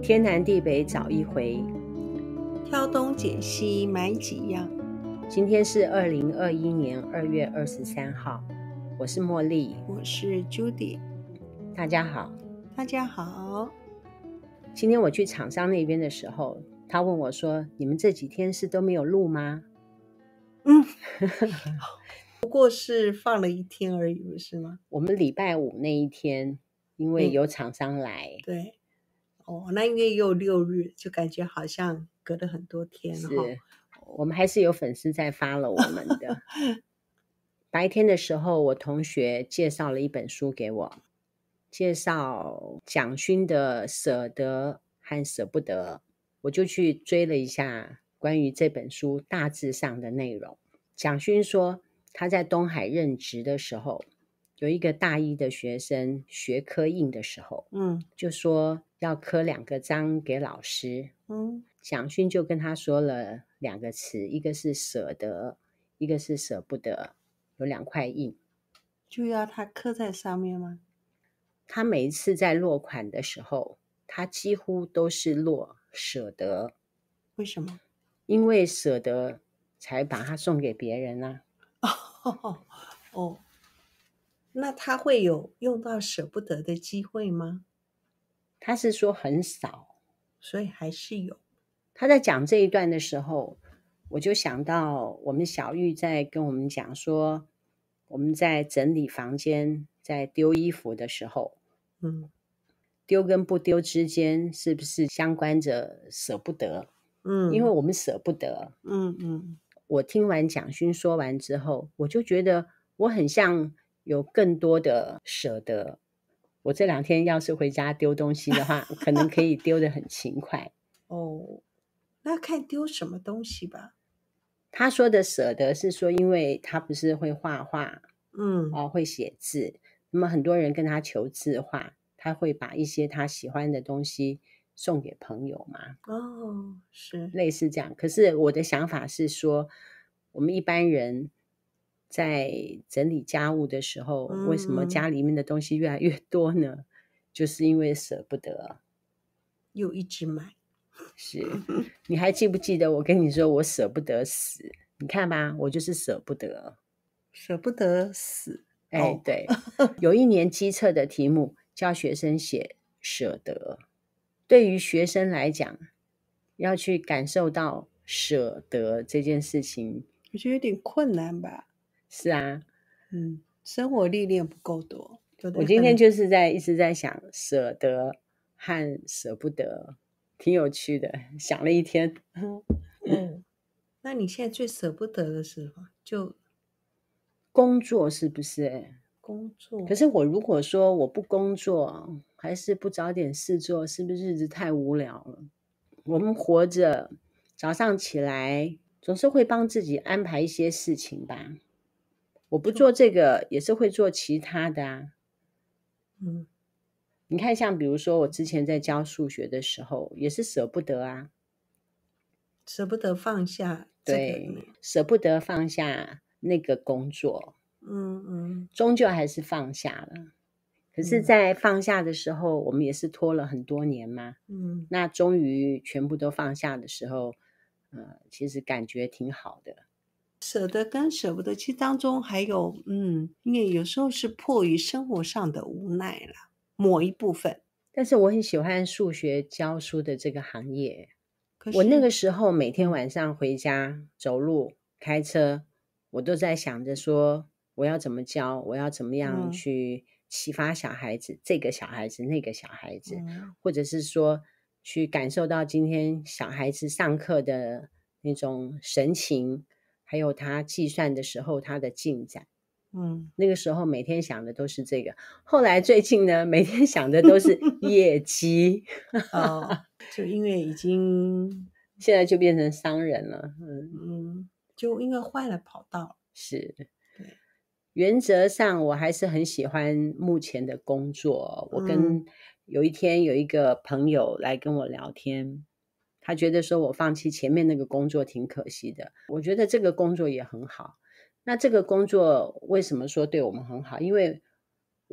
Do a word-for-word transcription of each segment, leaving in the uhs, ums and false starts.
天南地北找一回， 挑东拣西买几样。 今天是二零二一年二月二十三号，我是茉莉， 我是 Judy， 大家好。 大家好。 今天我去厂商那边的时候，他问我说：“你们这几天是都没有录吗？” 嗯，不过是放了一天而已，不是吗？ 我们礼拜五那一天，因为有厂商来， 嗯、对，哦，那因为又六日，就感觉好像隔了很多天了。 是，我们还是有粉丝在发了我们的。白天的时候，我同学介绍了一本书给我，介绍蒋勋的《舍得和舍不得》，我就去追了一下关于这本书大致上的内容。蒋勋说，他在东海任职的时候，有一个大一的学生学科印的时候， 嗯， 就说要刻两个章给老师， 嗯， 蒋勋就跟他说了两个词，一个是舍得，一个是舍不得，有两块印， 就要他刻在上面吗？ 他每一次在落款的时候，他几乎都是落舍得。 为什么？ 因为舍得才把它送给别人啊。 哦，哦，那他会有用到舍不得的机会吗？ 他是说很少， 所以还是有。 他在讲这一段的时候，我就想到我们小玉在跟我们讲说，我们在整理房间，在丢衣服的时候， 嗯， 丢跟不丢之间是不是相关着舍不得？ 嗯， 因为我们舍不得。 嗯嗯， 我听完蒋勋说完之后，我就觉得我很像有更多的舍得。我这两天要是回家丢东西的话，可能可以丢得很勤快。 哦，那看丢什么东西吧。 他说的舍得是说，因为他不是会画画， 嗯， 哦，会写字，那么很多人跟他求字画，他会把一些他喜欢的东西送给朋友嘛。 哦，是类似这样。可是我的想法是说，我们一般人在整理家务的时候， 嗯为什么家里面的东西越来越多呢？就是因为舍不得， 又一直买。 是，你还记不记得我跟你说我舍不得死？你看吧，我就是舍不得， 舍不得死。 哎， 哦， 对，有一年基测的题目教学生写舍得，对于学生来讲，要去感受到舍得这件事情， 我觉得有点困难吧。 是啊， 嗯，生活历练不够多。 我今天就是在一直在想舍得和舍不得，挺有趣的，想了一天。 嗯，那你现在最舍不得的时候就工作是不是？ 工作。 可是我如果说我不工作，还是不找点事做，是不是日子太无聊了？我们活着，早上起来总是会帮自己安排一些事情吧。我不做这个，也是会做其他的啊。 嗯， 你看，像比如说我之前在教数学的时候，也是舍不得啊， 舍不得放下这个。 对，舍不得放下那个工作， 嗯嗯， 终究还是放下了。可是在放下的时候，我们也是拖了很多年嘛。 嗯， 那终于全部都放下的时候，呃，其实感觉挺好的。 舍得跟舍不得，其实当中还有，嗯，因为有时候是迫于生活上的无奈啦，某一部分。 但是我很喜欢数学教书的这个行业。 可是我那个时候每天晚上回家走路开车，我都在想着说我要怎么教，我要怎么样去启发小孩子，这个小孩子那个小孩子，或者是说去感受到今天小孩子上课的那种神情，还有他计算的时候他的进展。 嗯， 那个时候每天想的都是这个，后来最近呢，每天想的都是业绩。 哦，就因为已经现在就变成商人了。嗯嗯，就因为换了跑道。 是， 对， 原则上我还是很喜欢目前的工作。我跟有一天有一个朋友来跟我聊天，他觉得说我放弃前面那个工作挺可惜的，我觉得这个工作也很好。那这个工作为什么说对我们很好？因为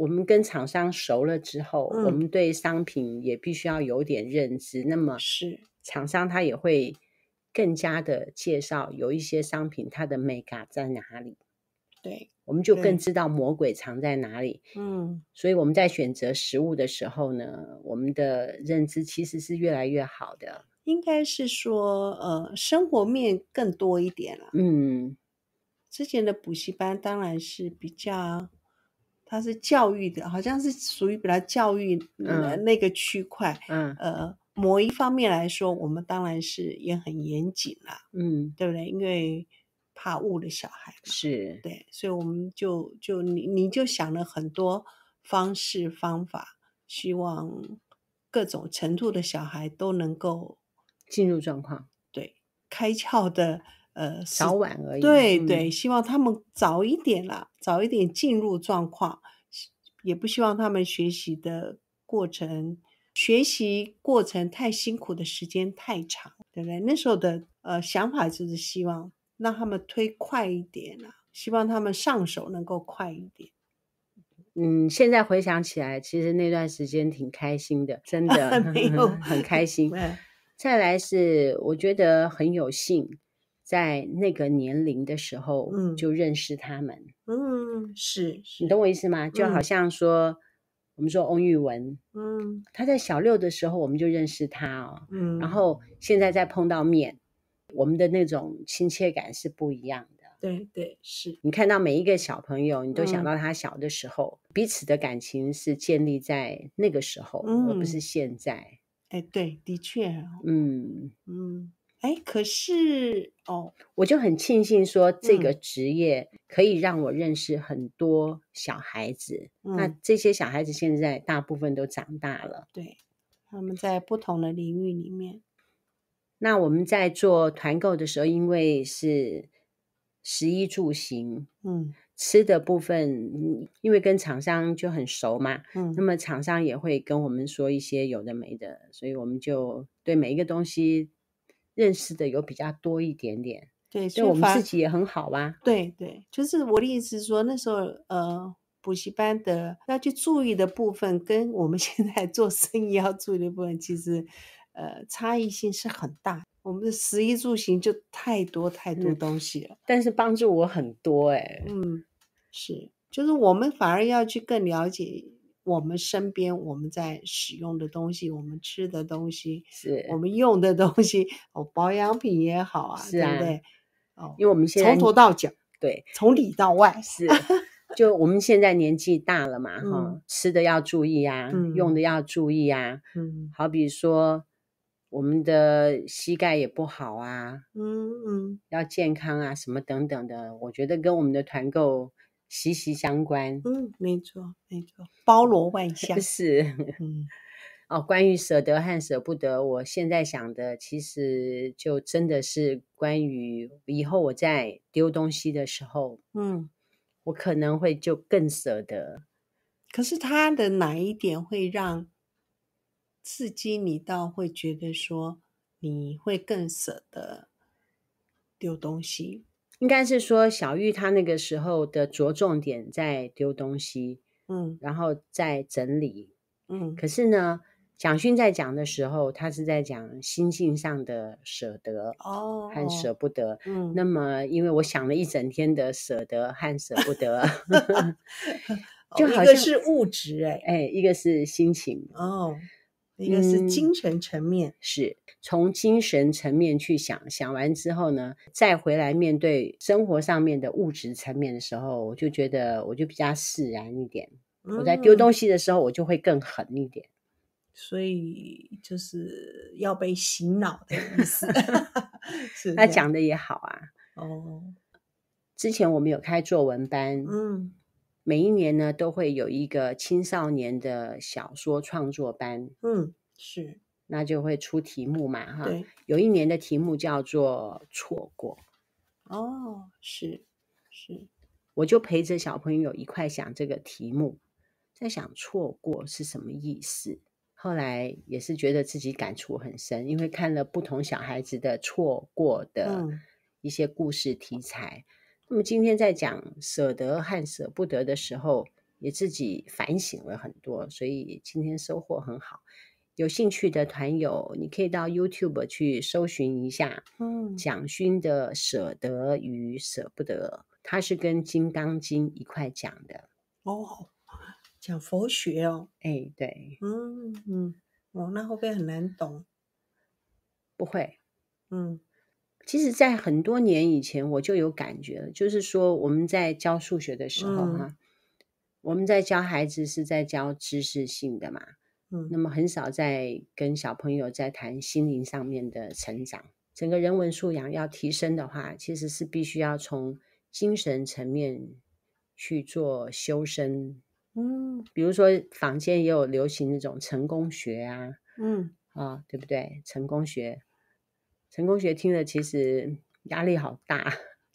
我们跟厂商熟了之后， 嗯我们对商品也必须要有点认知，那么是厂商他也会更加的介绍有一些商品它的美感在哪里， 对， 我们就更对知道魔鬼藏在哪里。 嗯所以我们在选择食物的时候呢，我们的认知其实是越来越好的。 应该是说呃生活面更多一点了。 嗯之前的补习班当然是比较，它是教育的，好像是属于比较教育呃嗯那个区块。 嗯呃，某一方面来说，我们当然是也很严谨啦， 嗯， 对不对？因为怕误了小孩嘛， 是， 对，所以我们就就你你就想了很多方式方法，希望各种程度的小孩都能够进入状况， 对开窍的呃早是。 晚而已。嗯对对，希望他们早一点啦，早一点进入状况，也不希望他们学习的过程，学习过程太辛苦的时间太长，对不对？那时候的呃想法就是希望让他们推快一点啦，希望他们上手能够快一点。 嗯，现在回想起来，其实那段时间挺开心的，真的没有很开心。 嗯再来是我觉得很有幸，在那个年龄的时候嗯就认识他们， 嗯，是是， 你懂我意思吗？就好嗯像说，我们说翁玉文， 嗯他在小六的时候我们就认识他哦， 嗯， 然后现在再碰到面，我们的那种亲切感是不一样的。 对对是， 你看到每一个小朋友，你都想嗯到他小的时候，彼此的感情是建立在那个时候，而不是嗯， 现在。 哎对，的确哦， 嗯， 嗯，哎，可是哦， 我就很庆幸说，这个嗯职业可以让我认识很多小孩子。那嗯， 这些小孩子现在大部分都长大了。 对，他们在不同的领域里面， 那我们在做团购的时候，因为是食衣住行， 嗯吃的部分，嗯因为跟厂商就很熟嘛，那嗯， 么厂商也会跟我们说一些有的没的，所以我们就对每一个东西认识的有比较多一点点， 对， 对我们所以反而自己也很好啊。 对对，就是我的意思是说，那时候呃，补习班的要去注意的部分，跟我们现在做生意要注意的部分，其实呃差异性是很大。我们的食衣住行就太多太多嗯东西了， 但是帮助我很多哎、 嗯，是，就是我们反而要去更了解我们身边我们在使用的东西，我们吃的东西，我是们用的东西，哦，保养品也好啊， 是啊， 对不对？哦， 因为我们现从在头到脚， 对从里到外， 是，就我们现在年纪大了嘛，哈、 嗯吃的要注意啊， 嗯用的要注意啊， 嗯好比说我们的膝盖也不好啊， 嗯嗯， 要健康啊，什么等等的，我觉得跟我们的团购息息相关。 嗯，没错没错，包罗万象， 是嗯哦，关于舍得和舍不得，我现在想的其实就真的是关于以后我在丢东西的时候， 嗯。 我可能会就更舍得。 可是他的哪一点会让刺激你到会觉得说你会更舍得丢东西？ 应该是说小玉她那个时候的着重点在丢东西， 嗯然后在整理。 嗯可是呢，蒋勋在讲的时候，他是在讲心境上的舍得和舍哦不得。 嗯那么，因为我想了一整天的舍得和舍不得，就哦，一好像个是物质哎， 哎，一个是心情， 哦，一个是嗯， 精神层面， 是从精神层面去想，想完之后呢，再回来面对生活上面的物质层面的时候，我就觉得我就比较释然一点。我在丢嗯， 东西的时候，我就会更狠一点。 所以就是要被洗脑的意思，是这样他讲的也好啊。 哦， 之前我们有开作文班， 嗯每一年呢都会有一个青少年的小说创作班， 嗯，是那就会出题目嘛，哈。 对， 有一年的题目叫做错过， 哦，是是， 我就陪着小朋友一块想这个题目，在想错过是什么意思。后来也是觉得自己感触很深，因为看了不同小孩子的错过的嗯一些故事题材。那么今天在讲舍得和舍不得的时候， 也自己反省了很多，所以今天收获很好。有兴趣的团友，你可以到 YouTube 去搜寻一下， 嗯， 蒋勋的《舍得与舍不得》，他是跟《金刚经》一块讲的。 哦，讲佛学哦， 哎，对， 嗯嗯，哦，那会不会很难懂？ 不会。 嗯其实在很多年以前我就有感觉了，就是说我们在教数学的时候嗯哈，我们在教孩子是在教知识性的嘛，那嗯么很少在跟小朋友在谈心灵上面的成长。整个人文素养要提升的话，其实是必须要从精神层面去做修身。 嗯比如说坊间也有流行那种成功学啊， 嗯， 啊，对不对？成功学，成功学听了其实压力好大。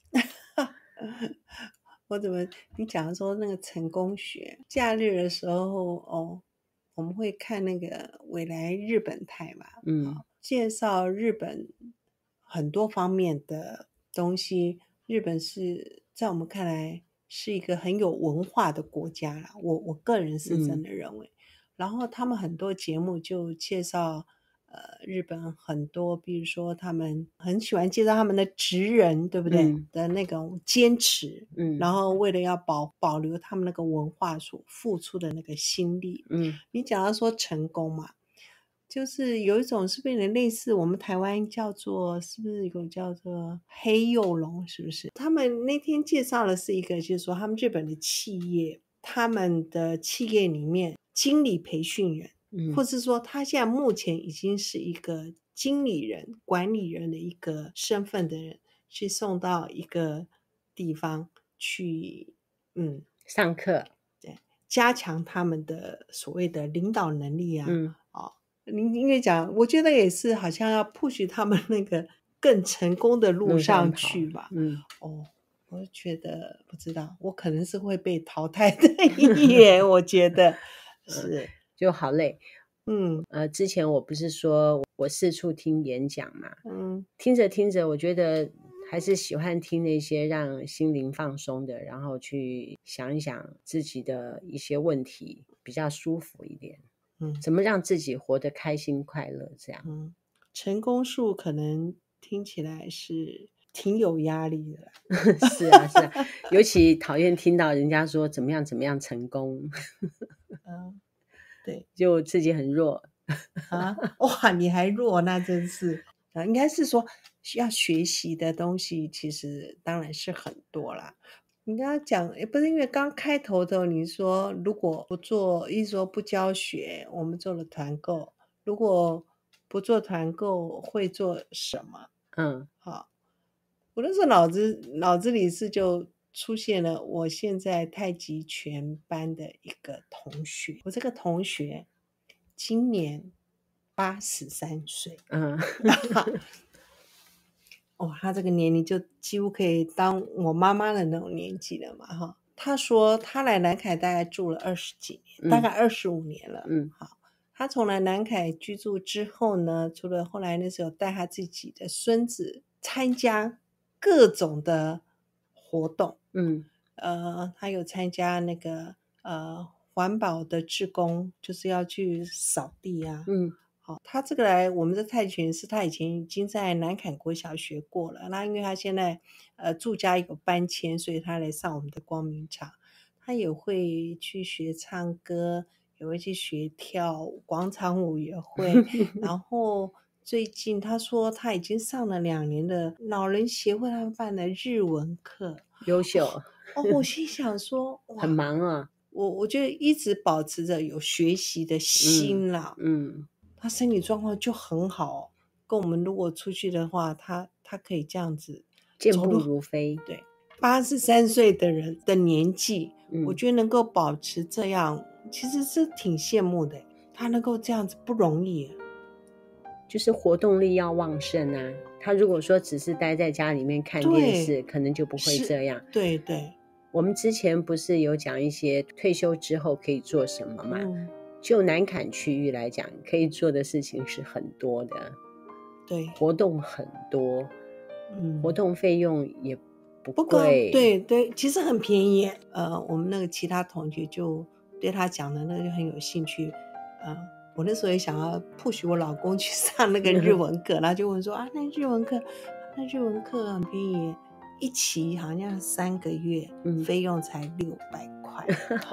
我怎么你讲说那个成功学，假日的时候哦，我们会看那个未来日本台嘛， 嗯介绍日本很多方面的东西。日本是在我们看来是一个很有文化的国家啦，我我个人是真嗯的认为。然后他们很多节目就介绍呃日本很多，比如说他们很喜欢介绍他们的职人，对不对？ 嗯的那种坚持， 嗯然后为了要保保留他们那个文化所付出的那个心力。 嗯你讲到说成功嘛，就是有一种是不是有点类似我们台湾叫做是不是有叫做黑幼龙，是不是？他们那天介绍的是一个，就是说他们日本的企业，他们的企业里面经理培训人，或嗯是说他现在目前已经是一个经理人、管理人的一个身份的人，去送到一个地方去，嗯， 上课， 对，加强他们的所谓的领导能力啊， 嗯哦，您因为讲，我觉得也是好像要 push 他们那个更成功的路路上上跑， 去吧。 嗯， 哦，我觉得不知道，我可能是会被淘汰的一员，我觉得是， 就好累。 嗯呃，之前我不是说我四处听演讲嘛， 嗯听着听着，我觉得还是喜欢听那些让心灵放松的，然后去想一想自己的一些问题，比较舒服一点。 嗯怎么让自己活得开心快乐？这样。 嗯，成功数可能听起来是挺有压力的啦。 是啊，是啊，尤其讨厌听到人家说怎么样怎么样成功， 嗯，对。 就自己很弱。 啊，哇，你还弱，那真是啊，应该是说需要学习的东西，其实当然是很多啦。你刚刚讲，也不是因为刚开头的你说如果不做，一说不教学，我们做了团购，如果不做团购会做什么？ 嗯好，我那时候脑子脑子里是就出现了我现在太极拳班的一个同学，我这个同学今年八十三岁， 嗯哇，他这个年龄就几乎可以当我妈妈的那种年纪了嘛，哈。他说他来南凯大概住了二十几年，大概二十五年了。 嗯好，他从来南凯居住之后呢，除了后来那时候带他自己的孙子参加各种的活动， 嗯呃，他有参加那个呃环保的志工，就是要去扫地啊。 嗯好，他这个来我们的泰拳是他以前已经在南坎国小学过了，那因为他现在呃住家有搬迁，所以他来上我们的光明场。他也会去学唱歌，也会去学跳舞，广场舞也会。然后最近他说他已经上了两年的老人协会他们办的日文课。 优秀， 哦，我心想说， 很哇， 忙啊。 我我就一直保持着有学习的心啦。 嗯他身体状况就很好，跟我们如果出去的话，他他可以这样子健步走路。 如飞。 对，八十三岁的人的年纪，我嗯， 觉得能够保持这样，其实是挺羡慕的。他能够这样子不容易。 就是活动力要旺盛啊。他如果说只是待在家里面看电对， 视，可能就不会是这样。 对对， 我们之前不是有讲一些退休之后可以做什么嘛？ 嗯， 就南坎区域来讲，可以做的事情是很多的， 对， 活动很多， 嗯， 活动费用也不不高， 贵， 对对，其实很便宜。呃，我们那个其他同学就对他讲的那个就很有兴趣。呃，我那时候也想要 push 我老公去上那个日文课，然后就问说啊，那日文课，那日文课很便宜，一期好像三个月， 嗯费用才六百块。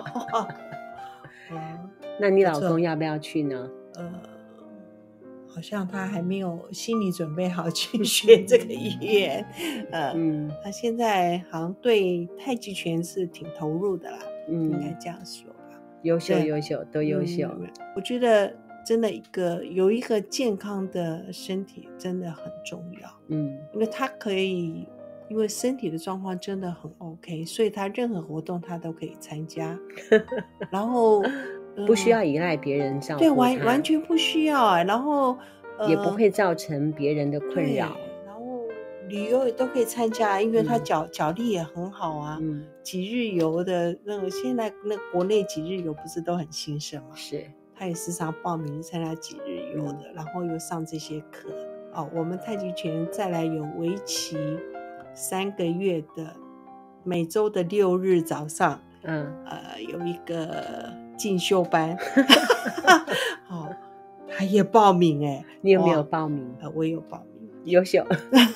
哇， 那你不错老公要不要去呢？ 呃，好像他还没有心理准备好去学这个语言。呃， 嗯他现在好像对太极拳是挺投入的啦，应该嗯， 这样说吧。 优秀对优秀，都优秀。 嗯，我觉得真的一个有一个健康的身体真的很重要， 嗯因为他可以，因为身体的状况真的很 OK，所以他任何活动他都可以参加，然后不需呃要依赖别人照对， 顾他完完，全不需要啊，然后也不呃会造成别人的困对， 扰。 然后旅游也都可以参加，因为他嗯脚脚力也很好啊。 嗯， 几日游的那个，现在那国内几日游不是都很兴盛吗？ 是， 他也时常报名参加几日游的，然后又上这些课。哦，我们太极拳再来有为期三个月的，每周的六日早上， 嗯， 呃，有一个进修班。哦，他也报名哎， 你有没有哇报名？ 呃，我也有报名。 优秀。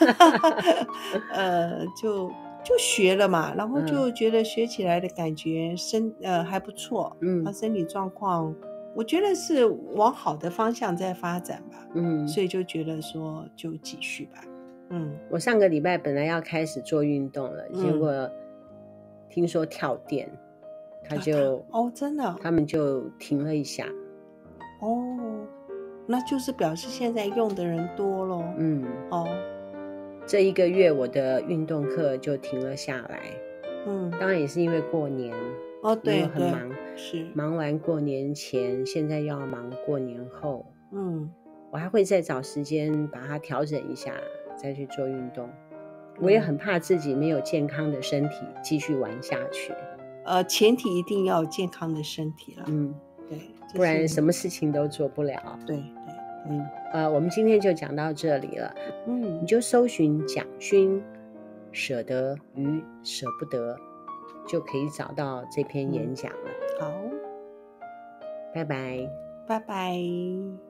呃，就就学了嘛，然后嗯就觉得学起来的感觉身呃还不错，他嗯身体状况，我觉得是往好的方向在发展吧， 嗯， 所以就觉得说就继续吧。嗯我上个礼拜本来要开始做运动了，结嗯， 果听说跳电，他啊就他哦真的哦他们就停了一下。 哦，那就是表示现在用的人多咯。 嗯， 哦， 这一个月我的运动课就停了下来， 嗯， 当然也是因为过年， 哦因为对对很忙， 是， 忙完过年前，现在又要忙过年后， 嗯我还会再找时间把它调整一下，再去做运动。我也嗯很怕自己没有健康的身体继续玩下去， 呃，前提一定要有健康的身体啦。 嗯， 对，这不然是什么事情都做不了。 对对， 嗯，呃，我们今天就讲到这里了， 嗯你就搜寻蒋勋舍得与舍不得，就可以找到这篇演讲了。 好， 拜拜。 拜拜。